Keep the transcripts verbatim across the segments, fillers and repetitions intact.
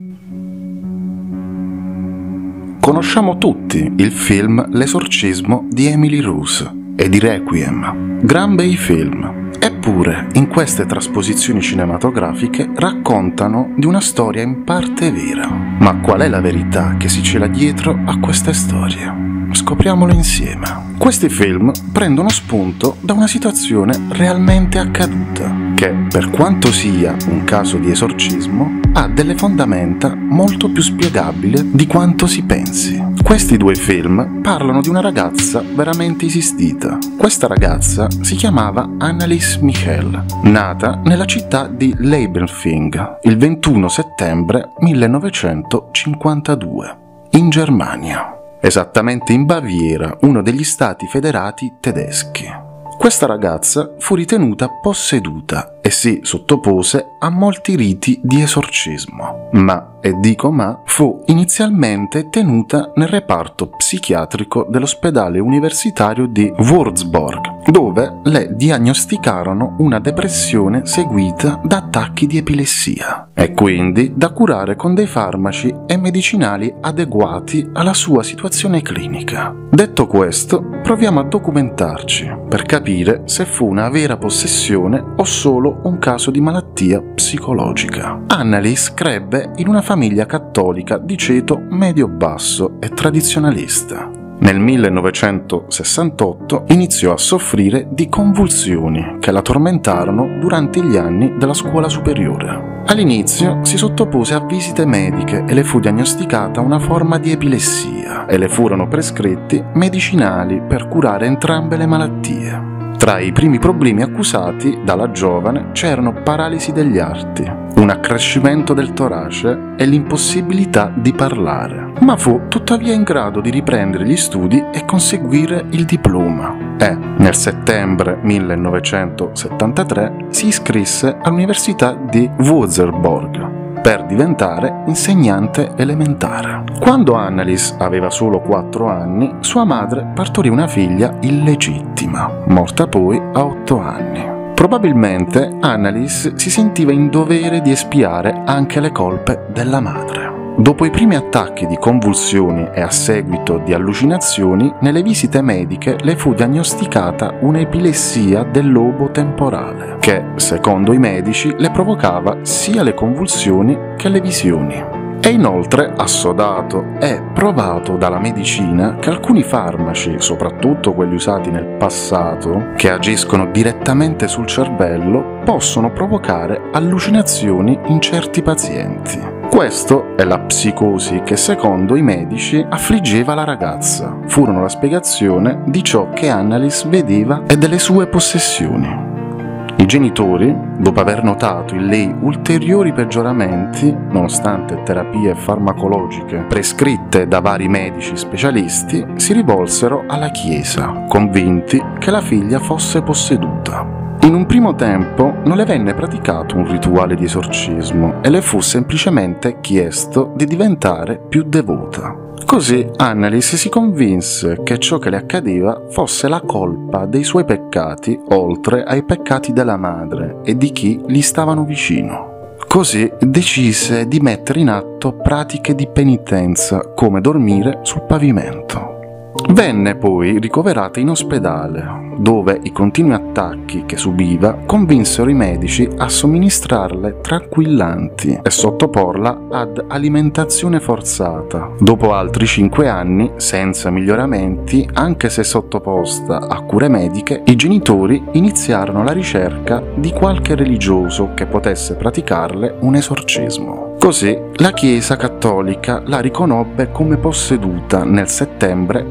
Conosciamo tutti il film L'esorcismo di Emily Rose e di Requiem, gran bei film. Eppure, in queste trasposizioni cinematografiche raccontano di una storia in parte vera. Ma qual è la verità che si cela dietro a queste storie? Scopriamolo insieme. Questi film prendono spunto da una situazione realmente accaduta, che, per quanto sia un caso di esorcismo, ha delle fondamenta molto più spiegabili di quanto si pensi. Questi due film parlano di una ragazza veramente esistita. Questa ragazza si chiamava Annelies Michel, nata nella città di Leibelfing il ventuno settembre millenovecentocinquantadue, in Germania, esattamente in Baviera, uno degli stati federati tedeschi. Questa ragazza fu ritenuta posseduta e si sottopose a molti riti di esorcismo, ma, e dico ma, fu inizialmente tenuta nel reparto psichiatrico dell'ospedale universitario di Würzburg, dove le diagnosticarono una depressione seguita da attacchi di epilessia e quindi da curare con dei farmaci e medicinali adeguati alla sua situazione clinica. Detto questo, proviamo a documentarci per capire se fu una vera possessione o solo un caso di malattia psicologica. Annelies crebbe in una famiglia cattolica di ceto medio-basso e tradizionalista. Nel millenovecentosessantotto iniziò a soffrire di convulsioni che la tormentarono durante gli anni della scuola superiore. All'inizio si sottopose a visite mediche e le fu diagnosticata una forma di epilessia e le furono prescritti medicinali per curare entrambe le malattie. Tra i primi problemi accusati dalla giovane c'erano paralisi degli arti, un accrescimento del torace e l'impossibilità di parlare, ma fu tuttavia in grado di riprendere gli studi e conseguire il diploma e, nel settembre millenovecentosettantatré, si iscrisse all'Università di Würzburg per diventare insegnante elementare. Quando Annelies aveva solo quattro anni, sua madre partorì una figlia illegittima, morta poi a otto anni. Probabilmente Annelies si sentiva in dovere di espiare anche le colpe della madre. Dopo i primi attacchi di convulsioni e a seguito di allucinazioni, nelle visite mediche le fu diagnosticata un'epilessia del lobo temporale, che, secondo i medici, le provocava sia le convulsioni che le visioni. È inoltre assodato e provato dalla medicina che alcuni farmaci, soprattutto quelli usati nel passato, che agiscono direttamente sul cervello, possono provocare allucinazioni in certi pazienti. Questo è la psicosi che, secondo i medici, affliggeva la ragazza. Furono la spiegazione di ciò che Annelies vedeva e delle sue possessioni. I genitori, dopo aver notato in lei ulteriori peggioramenti, nonostante terapie farmacologiche prescritte da vari medici specialisti, si rivolsero alla Chiesa, convinti che la figlia fosse posseduta. In un primo tempo non le venne praticato un rituale di esorcismo e le fu semplicemente chiesto di diventare più devota. Così Annelies si convinse che ciò che le accadeva fosse la colpa dei suoi peccati, oltre ai peccati della madre e di chi gli stavano vicino. Così decise di mettere in atto pratiche di penitenza, come dormire sul pavimento. Venne poi ricoverata in ospedale, dove i continui attacchi che subiva convinsero i medici a somministrarle tranquillanti e sottoporla ad alimentazione forzata. Dopo altri cinque anni, senza miglioramenti, anche se sottoposta a cure mediche, i genitori iniziarono la ricerca di qualche religioso che potesse praticarle un esorcismo. Così la Chiesa cattolica la riconobbe come posseduta nel settembre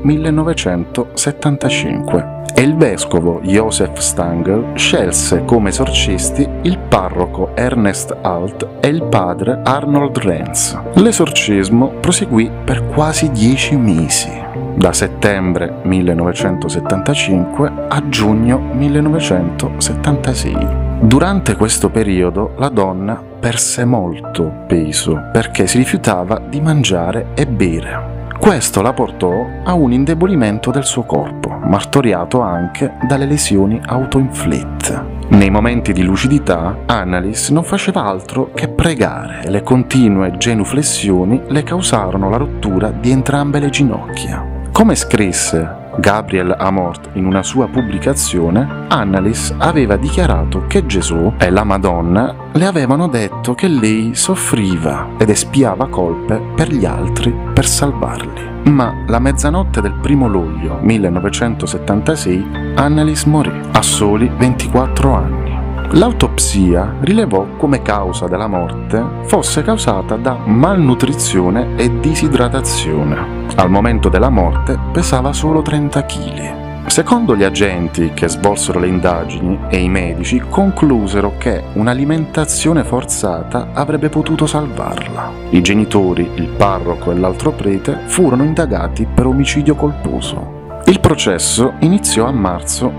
millenovecentosettantacinque e il vescovo Josef Stangl scelse come esorcisti il parroco Ernest Alt e il padre Arnold Renz. L'esorcismo proseguì per quasi dieci mesi, da settembre millenovecentosettantacinque a giugno millenovecentosettantasei. Durante questo periodo la donna perse molto peso perché si rifiutava di mangiare e bere. Questo la portò a un indebolimento del suo corpo, martoriato anche dalle lesioni autoinflitte. Nei momenti di lucidità, Annalise non faceva altro che pregare e le continue genuflessioni le causarono la rottura di entrambe le ginocchia. Come scrisse Gabriel Amort in una sua pubblicazione, Annalise aveva dichiarato che Gesù e la Madonna le avevano detto che lei soffriva ed espiava colpe per gli altri per salvarli. Ma la mezzanotte del primo luglio millenovecentosettantasei Annalise morì a soli ventiquattro anni. L'autopsia rilevò come causa della morte fosse causata da malnutrizione e disidratazione. Al momento della morte pesava solo trenta chili. Secondo gli agenti che svolsero le indagini e i medici conclusero che un'alimentazione forzata avrebbe potuto salvarla. I genitori, il parroco e l'altro prete furono indagati per omicidio colposo. Il processo iniziò a marzo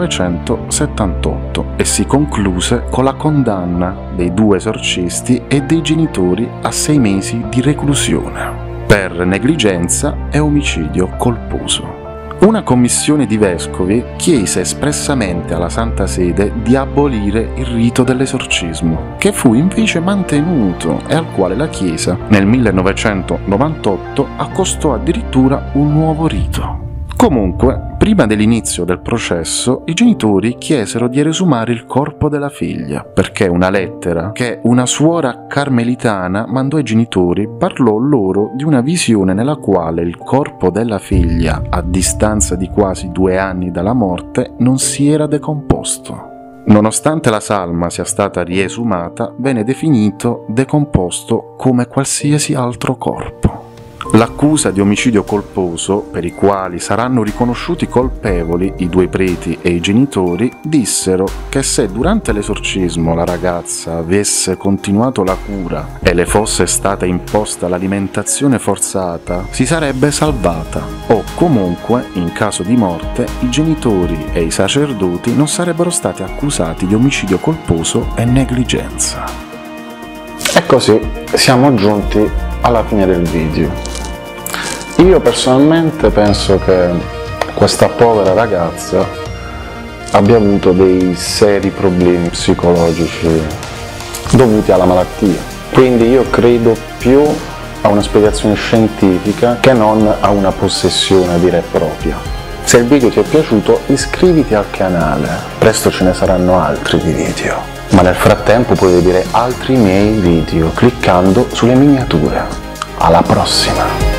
millenovecentosettantotto e si concluse con la condanna dei due esorcisti e dei genitori a sei mesi di reclusione per negligenza e omicidio colposo. Una commissione di vescovi chiese espressamente alla Santa Sede di abolire il rito dell'esorcismo, che fu invece mantenuto e al quale la Chiesa nel millenovecentonovantotto accostò addirittura un nuovo rito. Comunque, prima dell'inizio del processo, i genitori chiesero di eresumare il corpo della figlia, perché una lettera che una suora carmelitana mandò ai genitori parlò loro di una visione nella quale il corpo della figlia, a distanza di quasi due anni dalla morte, non si era decomposto. Nonostante la salma sia stata riesumata, venne definito decomposto come qualsiasi altro corpo. L'accusa di omicidio colposo, per i quali saranno riconosciuti colpevoli i due preti e i genitori, dissero che se durante l'esorcismo la ragazza avesse continuato la cura e le fosse stata imposta l'alimentazione forzata, si sarebbe salvata, o comunque, in caso di morte, i genitori e i sacerdoti non sarebbero stati accusati di omicidio colposo e negligenza. E così siamo giunti alla fine del video. Io personalmente penso che questa povera ragazza abbia avuto dei seri problemi psicologici dovuti alla malattia, quindi io credo più a una spiegazione scientifica che non a una possessione vera e propria. Se il video ti è piaciuto iscriviti al canale, presto ce ne saranno altri di video, ma nel frattempo puoi vedere altri miei video cliccando sulle miniature. Alla prossima!